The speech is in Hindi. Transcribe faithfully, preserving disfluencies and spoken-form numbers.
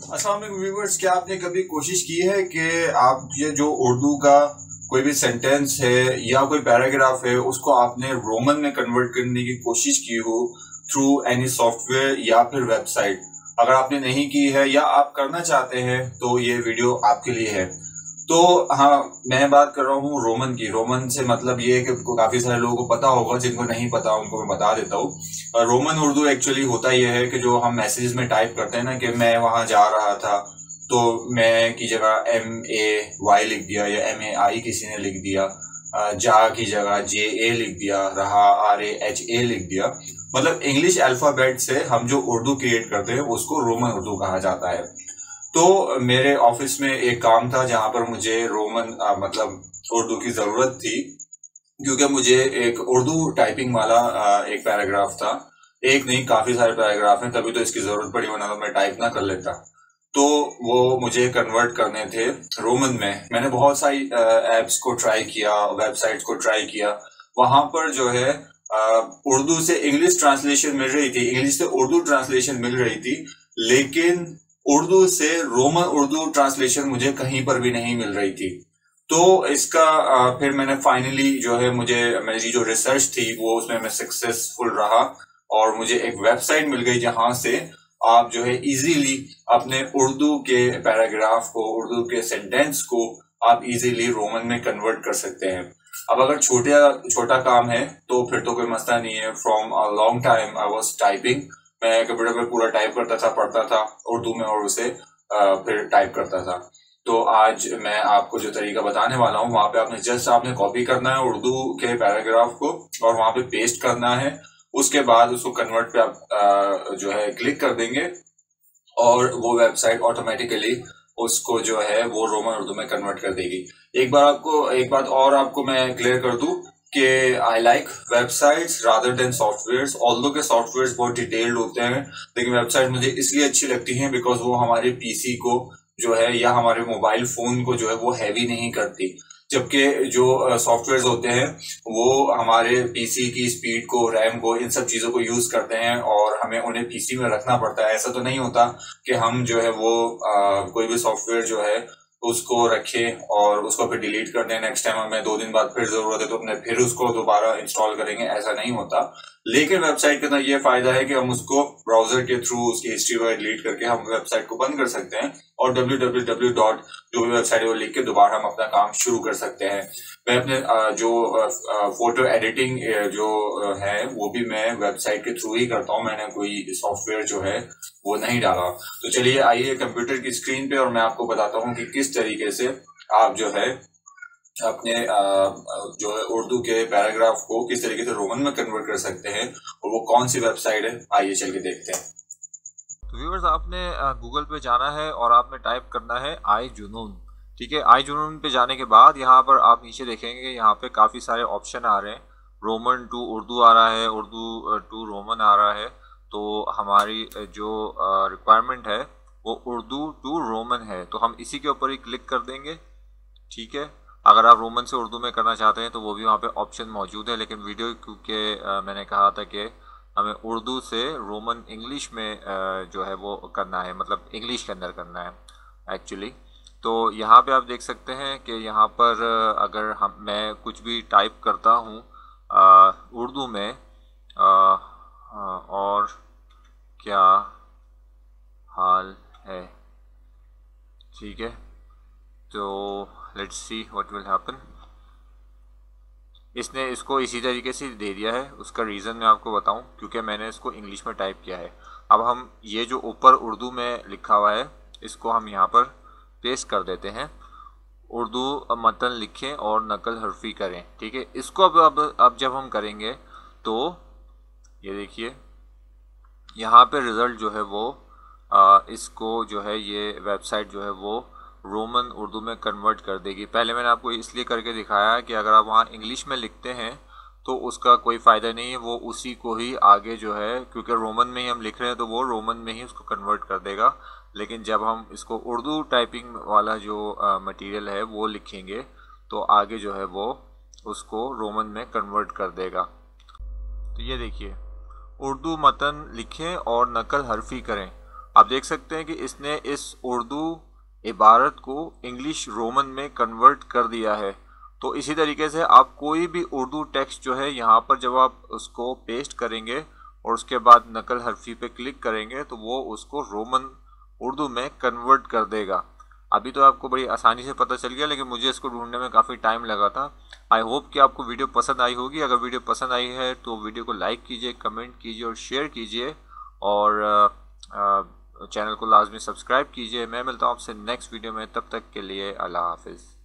अस्सलाम वालेकुम व्यूअर्स, क्या आपने कभी कोशिश की है कि आप ये जो उर्दू का कोई भी सेंटेंस है या कोई पैराग्राफ है उसको आपने रोमन में कन्वर्ट करने की कोशिश की हो थ्रू एनी सॉफ्टवेयर या फिर वेबसाइट? अगर आपने नहीं की है या आप करना चाहते हैं तो ये वीडियो आपके लिए है। तो हाँ, मैं बात कर रहा हूँ रोमन की। रोमन से मतलब ये है कि काफी सारे लोगों को पता होगा, जिनको नहीं पता उनको मैं बता देता हूँ। रोमन उर्दू एक्चुअली होता यह है कि जो हम मैसेज में टाइप करते हैं ना कि मैं वहां जा रहा था, तो मैं की जगह एम ए वाई लिख दिया या एम ए आई किसी ने लिख दिया, जा की जगह जे ए लिख दिया, रहा आर ए एच ए लिख दिया। मतलब इंग्लिश अल्फाबेट से हम जो उर्दू क्रिएट करते हैं उसको रोमन उर्दू कहा जाता है। तो मेरे ऑफिस में एक काम था जहां पर मुझे रोमन आ, मतलब उर्दू की जरूरत थी, क्योंकि मुझे एक उर्दू टाइपिंग वाला आ, एक पैराग्राफ था। एक नहीं, काफी सारे पैराग्राफ हैं, तभी तो इसकी जरूरत पड़ी, वरना तो मैं टाइप ना कर लेता। तो वो मुझे कन्वर्ट करने थे रोमन में। मैंने बहुत सारी एप्स को ट्राई किया, वेबसाइट्स को ट्राई किया। वहां पर जो है उर्दू से इंग्लिश ट्रांसलेशन मिल रही थी, इंग्लिश से उर्दू ट्रांसलेशन मिल रही थी, लेकिन उर्दू से रोमन उर्दू ट्रांसलेशन मुझे कहीं पर भी नहीं मिल रही थी। तो इसका आ, फिर मैंने फाइनली जो है, मुझे मेरी जो रिसर्च थी वो उसमें मैं सक्सेसफुल रहा और मुझे एक वेबसाइट मिल गई जहां से आप जो है इजीली अपने उर्दू के पैराग्राफ को, उर्दू के सेंटेंस को आप इजीली रोमन में कन्वर्ट कर सकते हैं। अब अगर छोटा छोटा काम है तो फिर तो कोई मसला नहीं है। From a long time I was typing, मैं कंप्यूटर पर पूरा टाइप करता था, पढ़ता था उर्दू में और उसे आ, फिर टाइप करता था। तो आज मैं आपको जो तरीका बताने वाला हूँ, वहां पे आपने जस्ट आपने कॉपी करना है उर्दू के पैराग्राफ को और वहां पे पेस्ट करना है। उसके बाद उसको कन्वर्ट पे आप आ, जो है क्लिक कर देंगे और वो वेबसाइट ऑटोमेटिकली उसको जो है वो रोमन उर्दू में कन्वर्ट कर देगी। एक बार आपको एक बात और आपको मैं क्लियर कर दूं कि I like websites rather than softwares. Although के सॉफ्टवेयर्स बहुत डिटेल्ड होते हैं, लेकिन वेबसाइट मुझे इसलिए अच्छी लगती हैं बिकॉज वो हमारे पीसी को जो है या हमारे मोबाइल फोन को जो है वो हैवी नहीं करती। जबकि जो सॉफ्टवेयर्स होते हैं वो हमारे पीसी की स्पीड को, रैम को, इन सब चीजों को यूज करते हैं और हमें उन्हें पीसी में रखना पड़ता है। ऐसा तो नहीं होता कि हम जो है वो आ, कोई भी सॉफ्टवेयर जो है उसको रखें और उसको फिर डिलीट कर दें, नेक्स्ट टाइम हमें दो दिन बाद फिर जरूरत है तो अपने फिर उसको दोबारा इंस्टॉल करेंगे, ऐसा नहीं होता। लेकिन वेबसाइट के अंदर ये फायदा है कि हम उसको ब्राउजर के थ्रू उसकी हिस्ट्री वगैरह डिलीट करके हम वेबसाइट को बंद कर सकते हैं और डब्ल्यू डब्ल्यू डब्ल्यू डॉट जो भी वेबसाइट है वो लिख के दोबारा हम अपना काम शुरू कर सकते हैं। मैं अपने जो फोटो एडिटिंग जो है वो भी मैं वेबसाइट के थ्रू ही करता हूँ, मैंने कोई सॉफ्टवेयर जो है वो नहीं डाला। तो चलिए आइए कंप्यूटर की स्क्रीन पे और मैं आपको बताता हूँ कि किस तरीके से आप जो है अपने जो है उर्दू के पैराग्राफ को किस तरीके से रोमन में कन्वर्ट कर सकते हैं और वो कौन सी वेबसाइट है, आइए चल के देखते हैं। तो व्यूअर्स, आपने गूगल पे जाना है और आपने टाइप करना है आई जुनून। ठीक है, आई जुनून पे जाने के बाद यहाँ पर आप नीचे देखेंगे, यहाँ पे काफ़ी सारे ऑप्शन आ रहे हैं। रोमन टू उर्दू आ रहा है, उर्दू टू रोमन आ रहा है। तो हमारी जो रिक्वायरमेंट है वो उर्दू टू रोमन है, तो हम इसी के ऊपर ही क्लिक कर देंगे। ठीक है, अगर आप रोमन से उर्दू में करना चाहते हैं तो वो भी वहाँ पे ऑप्शन मौजूद है, लेकिन वीडियो क्योंकि मैंने कहा था कि हमें उर्दू से रोमन इंग्लिश में जो है वो करना है, मतलब इंग्लिश के अंदर करना है एक्चुअली। तो यहाँ पे आप देख सकते हैं कि यहाँ पर अगर हम मैं कुछ भी टाइप करता हूँ उर्दू में आ, आ, और क्या हाल है, ठीक है, तो let's see what will happen. इसने इसको इसी तरीके से दे दिया है, उसका रीज़न मैं आपको बताऊं, क्योंकि मैंने इसको इंग्लिश में टाइप किया है। अब हम ये जो ऊपर उर्दू में लिखा हुआ है इसको हम यहाँ पर पेस्ट कर देते हैं। उर्दू मतन लिखें और नकल हरफी करें। ठीक है, इसको अब अब अब जब हम करेंगे तो ये देखिए यहाँ पे रिज़ल्ट जो है वो आ, इसको जो है ये वेबसाइट जो है वो रोमन उर्दू में कन्वर्ट कर देगी। पहले मैंने आपको इसलिए करके दिखाया कि अगर आप वहाँ इंग्लिश में लिखते हैं तो उसका कोई फ़ायदा नहीं है, वो उसी को ही आगे जो है, क्योंकि रोमन में ही हम लिख रहे हैं तो वो रोमन में ही उसको कन्वर्ट कर देगा। लेकिन जब हम इसको उर्दू टाइपिंग वाला जो मटेरियल है वो लिखेंगे तो आगे जो है वो उसको रोमन में कन्वर्ट कर देगा। तो ये देखिए, उर्दू मतन लिखें और नकल हरफी करें। आप देख सकते हैं कि इसने इस उर्दू इबारत को इंग्लिश रोमन में कन्वर्ट कर दिया है। तो इसी तरीके से आप कोई भी उर्दू टेक्स्ट जो है यहाँ पर जब आप उसको पेस्ट करेंगे और उसके बाद नकल हरफी पे क्लिक करेंगे तो वो उसको रोमन उर्दू में कन्वर्ट कर देगा। अभी तो आपको बड़ी आसानी से पता चल गया, लेकिन मुझे इसको ढूंढने में काफ़ी टाइम लगा था। आई होप कि आपको वीडियो पसंद आई होगी। अगर वीडियो पसंद आई है तो वीडियो को लाइक कीजिए, कमेंट कीजिए और शेयर कीजिए, और चैनल को लाजमी सब्सक्राइब कीजिए। मैं मिलता हूँ आपसे नेक्स्ट वीडियो में, तब तक के लिए अल्लाह हाफिज़।